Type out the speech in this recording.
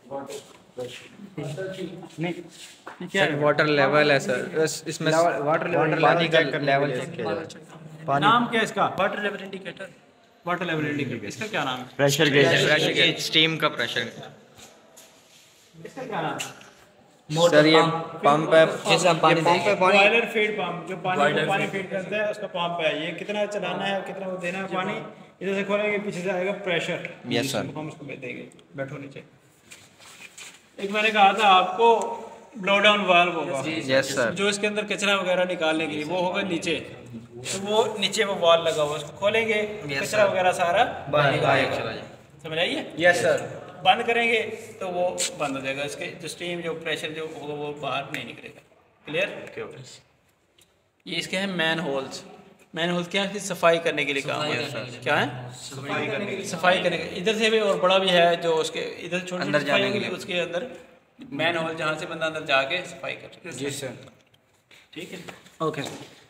नहीं क्या है? वाटर लेवल है सर, बस इसमें वाटर पानी का लेवल चेक किया जाता है। नाम क्या है इसका? Water level indicator. Water level indicator, इसका क्या नाम है? Pressure gauge. Pressure gauge, steam का प्रेशर। इसका क्या नाम है? सर ये पंप है, जिससे हम पानी देंगे। बॉयलर फीड पंप, जो पानी को पानी फीड करता है उसका पंप है। ये कितना चलाना है, कितना वो देना है पानी, इधर से खोलेंगे, पीछे से आएगा प्रेशर। Yes sir. हम उसको देंगे। बैठो नीचे। एक मैंने कहा था आपको ब्लो डाउन वाल्व होगा। Yes sir. जो इसके अंदर कचरा वगैरह निकालने के लिए वो होगा नीचे, तो वो नीचे वो वाल लगा हुआ, उसको खोलेंगे, कचरा वगैरह सारा बाहर समझ आइए। Yes sir. बंद करेंगे तो वो बंद हो जाएगा, इसके जो स्टीम जो प्रेशर जो होगा वो बाहर नहीं निकलेगा। क्लियर? ये इसके हैं मैन होल्स। मैन होल्स क्या है? सफाई करने के लिए काम है। क्या है? सफाई करने के। इधर से भी और बड़ा भी है जो उसके इधर छोटे अंदर जाने के लिए। उसके अंदर मैन होल जहाँ से बंदा अंदर जाके सफाई कर। जी सर। ठीक है। ओके।